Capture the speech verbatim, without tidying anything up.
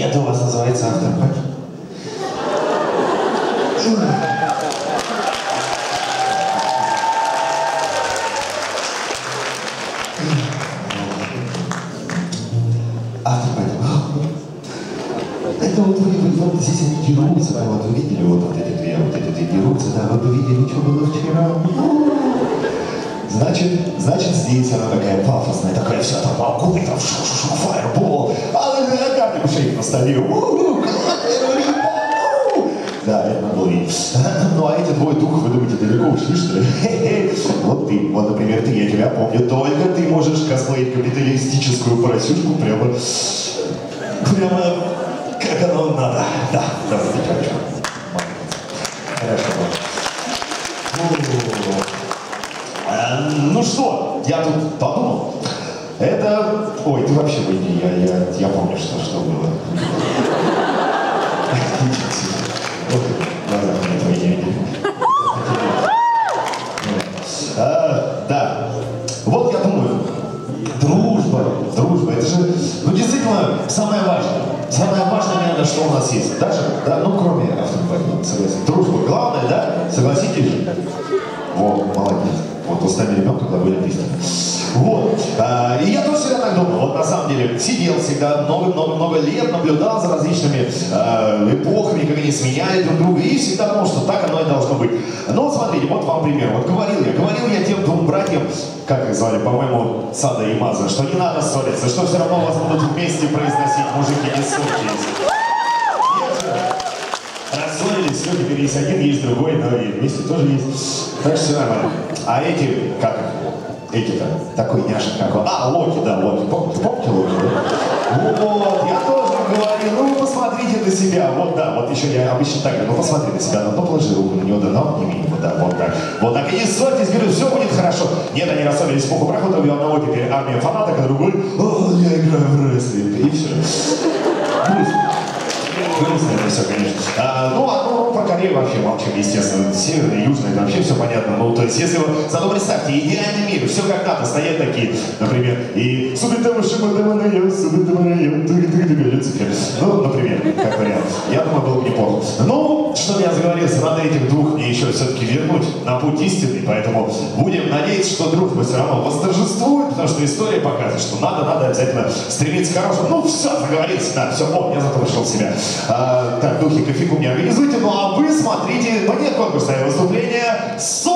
Это у вас называется автопати? Автопати. Это вот вы, вы, вот здесь они дерутся, да, вот вы видели, вот, вот эти две, вот эти две дерутся, да, вот вы видели, что было вчера. Значит, значит, здесь она такая пафосная, такая вся там огонь, там шу-шу-шу, фаербол, а камни в шейке на столе. Да, это надо было видеть. Ну, а эти двое духов, вы думаете, далеко ушли, что ли? Вот ты, вот, например, ты, я тебя помню, только ты можешь косплеить капиталистическую поросюшку прямо, прямо, как оно надо. Да, да, хорошо. Хорошо. Ну что, я тут подумал. Это... Ой, ты вообще выйди, я, я, я помню, что, что было. Глаза мне твои не видели. Да. Вот я думаю, дружба, дружба, это же, ну действительно, самое важное. Самое важное, наверное, что у нас есть. Даже, да, ну кроме автомобиля, согласен. Дружба главное, да? Согласитесь же? Вот, молодец. Вот устами ребенка глаголит истина. Вот. А, и я тоже всегда так думал. Вот на самом деле сидел всегда много-много-много лет, наблюдал за различными э, эпохами, как они сменяли друг друга, и всегда думал, что так оно и должно быть. Но вот смотрите, вот вам пример. Вот говорил я, говорил я тем двум братьям, как их звали, по-моему, Сада и Маза, что не надо ссориться, что все равно вас будут вместе произносить, мужики, не ссорьтесь. Рассорились, все, теперь есть один, есть другой, но и вместе тоже есть. Так что все нормально. А эти, как эти-то, такой няшек, как он. А, Локи, да, Локи. Помните, помните Локи, да? Вот, я тоже говорю, ну посмотрите на себя. Вот, да, вот еще я обычно так говорю, ну посмотри на себя, ну положи руку на него, да, ну обними его, да, вот так. Вот так, и не ссорьтесь, говорю, все будет хорошо. Нет, они рассорились по проходу, у одного теперь армия фанаток, а другой, о, я играю в рестлинг, и все. Грустно это все, конечно. А, ну, а ну, про Корею вообще молчим, естественно. Северная, южная, это вообще все понятно. Ну, то есть, если вы, зато представьте, идеальный мир, все как надо, стоят такие, например, и Люцифер. Ну, например, как вариант. Я думаю, было бы неплохо. Ну, что я заговорился, надо этих двух мне еще все-таки вернуть на путь истинный, поэтому будем надеяться, что дружба все равно восторжествует, потому что история показывает, что надо, надо обязательно стремиться к хорошему. Ну, все, договорился, да, все, о, я зато вышел в себя. А, так, духи, кофейку мне организуйте, ну а вы смотрите мне конкурсное выступление «Со